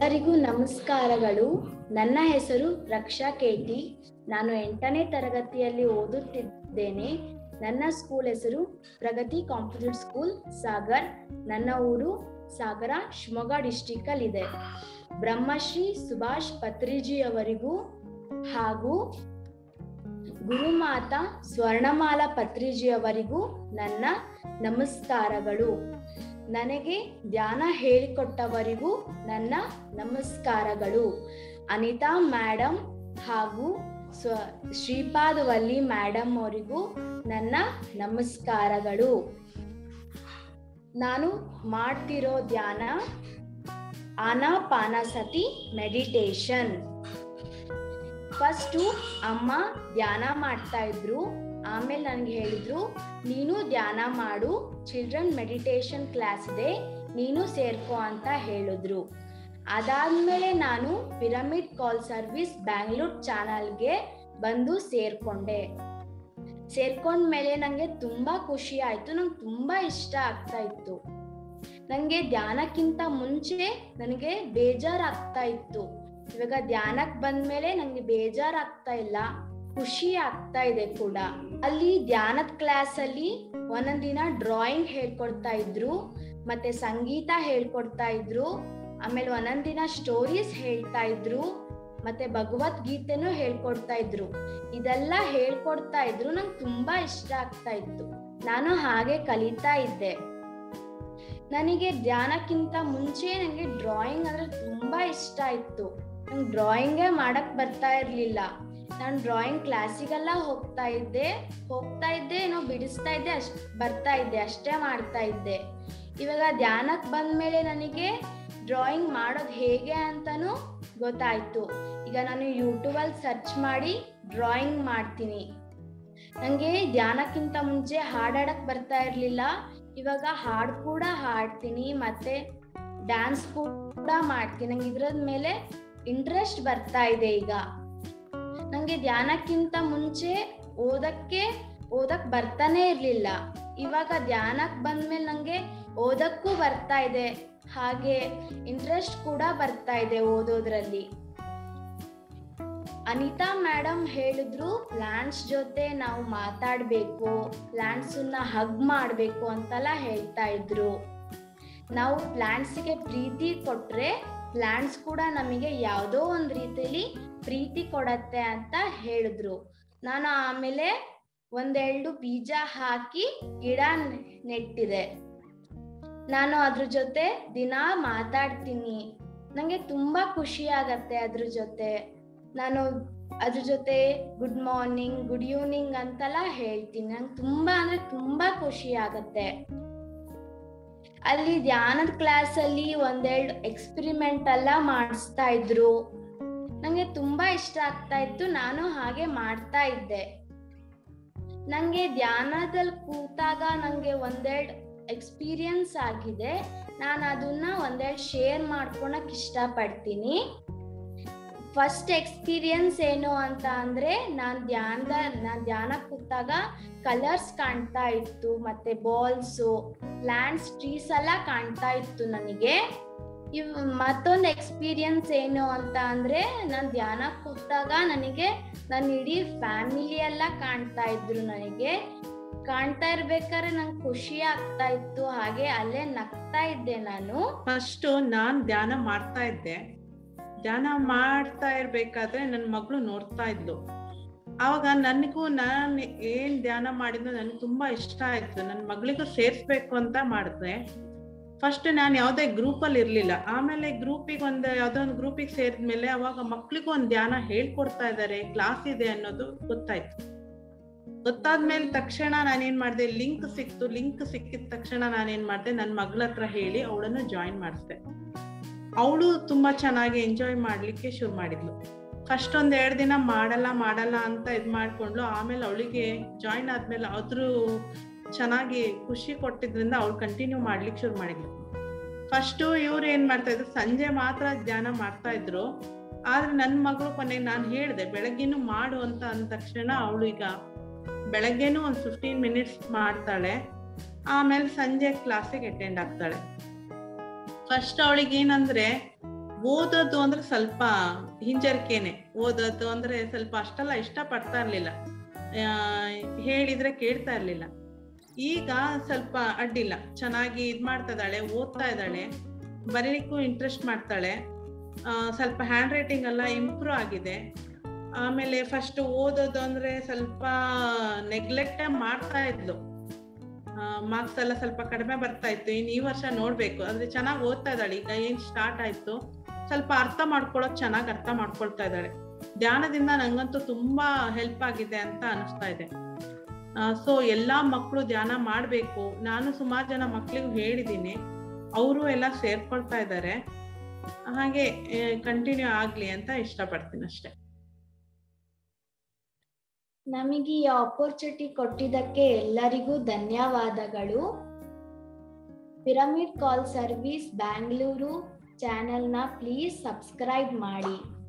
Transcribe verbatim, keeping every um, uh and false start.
ಎಲ್ಲರಿಗೂ ನಮಸ್ಕಾರಗಳು. ನನ್ನ ಹೆಸರು ರಕ್ಷಾ ಕೇಟಿ. ನಾನು ಎಂಟನೇ ತರಗತಿಯಲ್ಲಿ ಓದುತ್ತಿದ್ದೇನೆ. ನನ್ನ ಸ್ಕೂಲ್ ಹೆಸರು ಪ್ರಗತಿ ಕಾಂಪೋಸಿಟ್ ಸ್ಕೂಲ್ ಸಾಗರ್. ನನ್ನ ಊರು ಸಾಗರ, ಶಿವಮೊಗ್ಗ ಡಿಸ್ಟಿಕ್ ಅಲ್ಲಿ ಇದೆ. ಬ್ರಹ್ಮಶ್ರೀ ಸುಭಾಷ್ ಪತ್ರಿಜಿ ಅವರಿಗೂ ಹಾಗೂ ಗುರುಮಾತಾ ಸ್ವರ್ಣಮಾಲಾ ಪತ್ರಿಜಿ ಅವರಿಗೂ ನನ್ನ ನಮಸ್ಕಾರಗಳು. ನನಗೆ ಧ್ಯಾನ ಹೇಳಿಕೊಟ್ಟವರಿಗೂ ನನ್ನ ನಮಸ್ಕಾರಗಳು. ಅನಿತಾ ಮೇಡಮ್ ಹಾಗೂ ಸ್ವ ಶ್ರೀಪಾದ್ ವಲ್ಲಿ ಮೇಡಮ್ ಅವರಿಗೂ ನನ್ನ ನಮಸ್ಕಾರಗಳು. ನಾನು ಮಾಡ್ತಿರೋ ಧ್ಯಾನ ಆನಾಪಾನಸತಿ ಮೆಡಿಟೇಷನ್. ಫಸ್ಟು ಅಮ್ಮ ಧ್ಯಾನ ಮಾಡ್ತಾ ಇದ್ರು. ಆಮೇಲೆ ನನಗೆ ಹೇಳಿದ್ರು, ನೀನು ಧ್ಯಾನ ಮಾಡು, ಚಿಲ್ಡ್ರನ್ ಮೆಡಿಟೇಷನ್ ಕ್ಲಾಸ್ ಇದೆ, ನೀನು ಸೇರ್ಕೋ ಅಂತ ಹೇಳಿದ್ರು. ಅದಾದ್ಮೇಲೆ ನಾನು ಪಿರಮಿಡ್ ಕಾಲ್ ಸರ್ವಿಸ್ ಬ್ಯಾಂಗ್ಳೂರ್ ಚಾನಲ್ಗೆ ಬಂದು ಸೇರ್ಕೊಂಡೆ. ಸೇರ್ಕೊಂಡ್ಮೇಲೆ ನನಗೆ ತುಂಬಾ ಖುಷಿ ಆಯ್ತು. ನಂಗೆ ತುಂಬಾ ಇಷ್ಟ ಆಗ್ತಾ ಇತ್ತು. ನನಗೆ ಧ್ಯಾನಕ್ಕಿಂತ ಮುಂಚೆ ನನಗೆ ಬೇಜಾರಾಗ್ತಾ ಇತ್ತು. ಇವಾಗ ಧ್ಯಾನಕ್ಕೆ ಬಂದ್ಮೇಲೆ ನಂಗೆ ಬೇಜಾರಾಗ್ತಾ ಇಲ್ಲ, ಖುಷಿ ಆಗ್ತಾ ಇದೆ ಕೂಡ. ಅಲ್ಲಿ ಧ್ಯಾನದ ಕ್ಲಾಸ್ ಅಲ್ಲಿ ಒಂದೊಂದಿನ ಡ್ರಾಯಿಂಗ್ ಹೇಳ್ಕೊಡ್ತಾ ಇದ್ರು, ಮತ್ತೆ ಸಂಗೀತ ಹೇಳ್ಕೊಡ್ತಾ ಇದ್ರು, ಆಮೇಲೆ ಒಂದೊಂದಿನ ಸ್ಟೋರೀಸ್ ಹೇಳ್ತಾ ಇದ್ರು, ಮತ್ತೆ ಭಗವದ್ಗೀತೆನೂ ಹೇಳ್ಕೊಡ್ತಾ ಇದ್ರು. ಇದೆಲ್ಲ ಹೇಳ್ಕೊಡ್ತಾ ಇದ್ರು. ನಂಗೆ ತುಂಬಾ ಇಷ್ಟ ಆಗ್ತಾ ಇತ್ತು. ನಾನು ಹಾಗೆ ಕಲಿತಾ ಇದ್ದೆ. ನನಗೆ ಧ್ಯಾನಕ್ಕಿಂತ ಮುಂಚೆ ನನಗೆ ಡ್ರಾಯಿಂಗ್ ಅಂದ್ರೆ ತುಂಬಾ ಇಷ್ಟ ಇತ್ತು. ನಂಗೆ ಡ್ರಾಯಿಂಗೇ ಮಾಡಕ್ ಬರ್ತಾ ಇರ್ಲಿಲ್ಲ. ನಾನು ಡ್ರಾಯಿಂಗ್ ಕ್ಲಾಸಿಗೆಲ್ಲ ಹೋಗ್ತಾ ಇದ್ದೆ ಹೋಗ್ತಾ ಇದ್ದೆ ಏನೋ ಬಿಡಿಸ್ತಾ ಇದ್ದೆ, ಅಷ್ಟ್ ಬರ್ತಾ ಇದ್ದೆ, ಅಷ್ಟೇ ಮಾಡ್ತಾ ಇದ್ದೆ. ಇವಾಗ ಧ್ಯಾನಕ್ಕೆ ಬಂದ್ಮೇಲೆ ನನಗೆ ಡ್ರಾಯಿಂಗ್ ಮಾಡೋದು ಹೇಗೆ ಅಂತಾನೂ ಗೊತ್ತಾಯ್ತು. ಈಗ ನಾನು ಯೂಟ್ಯೂಬಲ್ಲಿ ಸರ್ಚ್ ಮಾಡಿ ಡ್ರಾಯಿಂಗ್ ಮಾಡ್ತೀನಿ. ನನಗೆ ಧ್ಯಾನಕ್ಕಿಂತ ಮುಂಚೆ ಹಾಡಾಡಕ್ ಬರ್ತಾ ಇರ್ಲಿಲ್ಲ. ಇವಾಗ ಹಾಡು ಕೂಡ ಹಾಡ್ತೀನಿ, ಮತ್ತೆ ಡ್ಯಾನ್ಸ್ ಕೂಡ ಮಾಡ್ತೀನಿ. ನಂಗೆ ಇದ್ರದ ಮೇಲೆ ಇಂಟ್ರೆಸ್ಟ್ ಬರ್ತಾ ಇದೆ. ಈಗ ನಂಗೆ ಧ್ಯಾನಕ್ಕಿಂತ ಮುಂಚೆ ಓದಕ್ಕೆ ಓದಕ್ ಬರ್ತಾನೆ ಇರ್ಲಿಲ್ಲ. ಇವಾಗ ಧ್ಯಾನಕ್ಕೆ ಬಂದ್ಮೇಲೆ ನಂಗೆ ಓದಕ್ಕೂ ಬರ್ತಾ ಇದೆ, ಹಾಗೆ ಇಂಟ್ರೆಸ್ಟ್ ಕೂಡ ಬರ್ತಾ ಇದೆ ಓದೋದ್ರಲ್ಲಿ. ಅನಿತಾ ಮೇಡಮ್ ಹೇಳಿದ್ರು, ಪ್ಲಾಂಟ್ಸ್ ಜೊತೆ ನಾವು ಮಾತಾಡ್ಬೇಕು, ಪ್ಲಾಂಟ್ಸ್ ನ ಹಗ್ ಮಾಡ್ಬೇಕು ಅಂತೆಲ್ಲ ಹೇಳ್ತಾ ಇದ್ರು. ನಾವು ಪ್ಲಾಂಟ್ಸ್ಗೆ ಪ್ರೀತಿ ಕೊಟ್ರೆ ಪ್ಲಾಂಟ್ಸ್ ಕೂಡ ನಮಗೆ ಯಾವುದೋ ಒಂದು ರೀತಿಯಲ್ಲಿ ಪ್ರೀತಿ ಕೊಡತ್ತೆ ಅಂತ ಹೇಳಿದ್ರು. ನಾನು ಆಮೇಲೆ ಒಂದೆರಡು ಬೀಜ ಹಾಕಿ ಗಿಡ ನೆಟ್ಟಿದೆ. ನಾನು ಅದ್ರ ಜೊತೆ ದಿನ ಮಾತಾಡ್ತೀನಿ. ನಂಗೆ ತುಂಬಾ ಖುಷಿ ಆಗತ್ತೆ ಅದ್ರ ಜೊತೆ. ನಾನು ಅದ್ರ ಜೊತೆ ಗುಡ್ ಮಾರ್ನಿಂಗ್, ಗುಡ್ ಈವ್ನಿಂಗ್ ಅಂತೆಲ್ಲ ಹೇಳ್ತೀನಿ. ನಂಗೆ ತುಂಬಾ ಅಂದ್ರೆ ತುಂಬಾ ಖುಷಿ ಆಗತ್ತೆ. ಅಲ್ಲಿ ಧ್ಯಾನದ ಕ್ಲಾಸ್ ಅಲ್ಲಿ ಒಂದೆರಡು ಎಕ್ಸ್ಪೆರಿಮೆಂಟ್ ಎಲ್ಲ ಮಾಡಿಸ್ತಾ ಇದ್ರು. ನಂಗೆ ತುಂಬಾ ಇಷ್ಟ ಆಗ್ತಾ ಇತ್ತು. ನಾನು ಹಾಗೆ ಮಾಡ್ತಾ ಇದ್ದೆ. ನಂಗೆ ಧ್ಯಾನದಲ್ಲಿ ಕೂತಾಗ ನಂಗೆ ಒಂದೆರಡು ಎಕ್ಸ್ಪೀರಿಯನ್ಸ್ ಆಗಿದೆ. ನಾನು ಅದನ್ನ ಒಂದೆರಡು ಶೇರ್ ಮಾಡ್ಕೊಳಕ್ ಇಷ್ಟ ಪಡ್ತೀನಿ. ಫಸ್ಟ್ ಎಕ್ಸ್ಪೀರಿಯನ್ಸ್ ಏನು ಅಂತ ಅಂದ್ರೆ, ನಾನ್ ಧ್ಯಾನದ ನಾನ್ ಧ್ಯಾನ ಕೂತಾಗ ಕಲರ್ಸ್ ಕಾಣ್ತಾ ಇತ್ತು, ಮತ್ತೆ ಬಾಲ್ಸು, ಪ್ಲಾಂಟ್ಸ್, ಟ್ರೀಸ್ ಎಲ್ಲ ಕಾಣ್ತಾ ಇತ್ತು ನನಗೆ. ಇವ್ ಮತ್ತೊಂದು ಎಕ್ಸ್ಪೀರಿಯನ್ಸ್ ಏನು ಅಂತ ಅಂದ್ರೆ, ನಾನ್ ಧ್ಯಾನ ಕೂತಾಗ ನನಗೆ ನನ್ನ ಇಡೀ ಫ್ಯಾಮಿಲಿ ಎಲ್ಲ ಕಾಣ್ತಾ ಇದ್ರು. ನನಗೆ ಕಾಣ್ತಾ ಇರ್ಬೇಕಾದ್ರೆ ನಂಗೆ ಖುಷಿ ಆಗ್ತಾ ಇತ್ತು, ಹಾಗೆ ಅಲ್ಲೇ ನಗ್ತಾ ಇದ್ದೆ ನಾನು. ಫಸ್ಟ್ ನಾನ್ ಧ್ಯಾನ ಮಾಡ್ತಾ ಇದ್ದೆ. ಧ್ಯಾನ ಮಾಡ್ತಾ ಇರ್ಬೇಕಾದ್ರೆ ನನ್ನ ಮಗಳು ನೋಡ್ತಾ ಇದ್ಲು. ಆವಾಗ ನನಗೂ ನಾನು ಏನ್ ಧ್ಯಾನ ಮಾಡಿದ್ನೋ ನನ್ಗೆ ತುಂಬಾ ಇಷ್ಟ ಆಯ್ತು. ನನ್ನ ಮಗಳಿಗೂ ಸೇರ್ಸ್ಬೇಕು ಅಂತ ಮಾಡಿದ್ರೆ. ಫಸ್ಟ್ ನಾನು ಯಾವುದೇ ಗ್ರೂಪ್ ಅಲ್ಲಿ ಇರ್ಲಿಲ್ಲ. ಆಮೇಲೆ ಗ್ರೂಪಿಗೆ ಒಂದು ಯಾವ್ದೋ ಒಂದು ಗ್ರೂಪಿಗೆ ಸೇರಿದ್ಮೇಲೆ ಅವಾಗ ಮಕ್ಳಿಗೂ ಒಂದು ಧ್ಯಾನ ಹೇಳ್ಕೊಡ್ತಾ ಇದ್ದಾರೆ, ಕ್ಲಾಸ್ ಇದೆ ಅನ್ನೋದು ಗೊತ್ತಾಯ್ತು. ಗೊತ್ತಾದ್ಮೇಲೆ ತಕ್ಷಣ ನಾನೇನ್ ಮಾಡಿದೆ, ಲಿಂಕ್ ಸಿಕ್ತು. ಲಿಂಕ್ ಸಿಕ್ಕಿದ ತಕ್ಷಣ ನಾನೇನ್ ಮಾಡಿದೆ, ನನ್ನ ಮಗಳ ಹತ್ರ ಹೇಳಿ ಅವಳನ್ನು ಜಾಯಿನ್ ಮಾಡಿಸ್ದೆ. ಅವಳು ತುಂಬಾ ಚೆನ್ನಾಗಿ ಎಂಜಾಯ್ ಮಾಡ್ಲಿಕ್ಕೆ ಶುರು ಮಾಡಿದ್ಲು. ಫಸ್ಟ್ ಒಂದ್ ಎರಡು ದಿನ ಮಾಡಲ್ಲ ಮಾಡಲ್ಲ ಅಂತ ಇದ್ ಮಾಡ್ಕೊಂಡ್ಲು. ಆಮೇಲೆ ಅವಳಿಗೆ ಜಾಯಿನ್ ಆದ್ಮೇಲೆ ಅದ್ರ ಚೆನ್ನಾಗಿ ಖುಷಿ ಕೊಟ್ಟಿದ್ರಿಂದ ಅವಳು ಕಂಟಿನ್ಯೂ ಮಾಡ್ಲಿಕ್ಕೆ ಶುರು ಮಾಡಿದ್ಲು. ಫಸ್ಟ್ ಇವ್ರು ಏನ್ ಮಾಡ್ತಾ ಇದ್ರು, ಸಂಜೆ ಮಾತ್ರ ಧ್ಯಾನ ಮಾಡ್ತಾ ಇದ್ರು. ಆದ್ರೆ ನನ್ನ ಮಗಳು ಕೊನೆಗೆ ನಾನು ಹೇಳ್ದೆ ಬೆಳಗ್ಗೆನೂ ಮಾಡು ಅಂತ ಅಂದ ತಕ್ಷಣ ಅವಳು ಈಗ ಬೆಳಗ್ಗೆನೂ ಒಂದ್ ಫಿಫ್ಟೀನ್ ಮಿನಿಟ್ಸ್ ಮಾಡ್ತಾಳೆ. ಆಮೇಲೆ ಸಂಜೆ ಕ್ಲಾಸಿಗೆ ಅಟೆಂಡ್ ಆಗ್ತಾಳೆ. ಫಸ್ಟ್ ಅವಳಿಗೆ ಏನಂದ್ರೆ ಓದೋದು ಅಂದ್ರೆ ಸ್ವಲ್ಪ ಹಿಂಜರಿಕೆನೆ, ಓದೋದು ಅಂದ್ರೆ ಸ್ವಲ್ಪ ಅಷ್ಟೆಲ್ಲ ಇಷ್ಟ ಪಡ್ತಾ ಇರ್ಲಿಲ್ಲ, ಹೇಳಿದ್ರೆ ಕೇಳ್ತಾ ಇರ್ಲಿಲ್ಲ. ಈಗ ಸ್ವಲ್ಪ ಅಡ್ಡಿಲ್ಲ, ಚೆನ್ನಾಗಿ ಇದ್ ಮಾಡ್ತಾ ಇದ್ದಾಳೆ, ಓದ್ತಾ ಇದ್ದಾಳೆ, ಬರೀಲಿಕ್ಕೂ ಇಂಟ್ರೆಸ್ಟ್ ಮಾಡ್ತಾಳೆ. ಸ್ವಲ್ಪ ಹ್ಯಾಂಡ್ ರೈಟಿಂಗ್ ಎಲ್ಲ ಇಂಪ್ರೂವ್ ಆಗಿದೆ. ಆಮೇಲೆ ಫಸ್ಟ್ ಓದೋದು ಅಂದ್ರೆ ಸ್ವಲ್ಪ ನೆಗ್ಲೆಕ್ಟ್ ಮಾಡ್ತಾ ಇದ್ಲು, ಮಾರ್ಕ್ಸ್ ಎಲ್ಲ ಸ್ವಲ್ಪ ಕಡಿಮೆ ಬರ್ತಾ ಇತ್ತು. ಇನ್ನು ಈ ವರ್ಷ ನೋಡ್ಬೇಕು, ಅಂದ್ರೆ ಚೆನ್ನಾಗಿ ಓದ್ತಾ ಇದ್ದಾಳೆ. ಈಗ ಏನ್ ಸ್ಟಾರ್ಟ್ ಆಯ್ತು, ಸ್ವಲ್ಪ ಅರ್ಥ ಮಾಡ್ಕೊಳ್ಳೋದು ಚೆನ್ನಾಗಿ ಅರ್ಥ ಮಾಡ್ಕೊಳ್ತಾ ಇದ್ದಾಳೆ. ಧ್ಯಾನದಿಂದ ನಂಗಂತೂ ತುಂಬಾ ಹೆಲ್ಪ್ ಆಗಿದೆ ಅಂತ ಅನಿಸ್ತಾ ಇದೆ. ಸೊ ಎಲ್ಲಾ ಮಕ್ಕಳು ಧ್ಯಾನ ಮಾಡ್ಬೇಕು. ನಾನು ಸುಮಾರು ಜನ ಮಕ್ಳಿಗೂ ಹೇಳಿದ್ದೀನಿ, ಅವರು ಎಲ್ಲ ಸೇರ್ಕೊಳ್ತಾ ಇದ್ದಾರೆ. ಹಾಗೆ ಕಂಟಿನ್ಯೂ ಆಗ್ಲಿ ಅಂತ ಇಷ್ಟಪಡ್ತೀನಿ ಅಷ್ಟೆ. ನಮಗೆ ಈ ಆಪರ್ಚುನಿಟಿ ಕೊಟ್ಟಿದ್ದಕ್ಕೆ ಎಲ್ಲರಿಗೂ ಧನ್ಯವಾದಗಳು. ಪಿರಮಿಡ್ ಕಾಲ್ ಸರ್ವಿಸ್ ಬ್ಯಾಂಗ್ಳೂರು ಚಾನೆಲ್ನ ಪ್ಲೀಸ್ ಸಬ್ಸ್ಕ್ರೈಬ್ ಮಾಡಿ.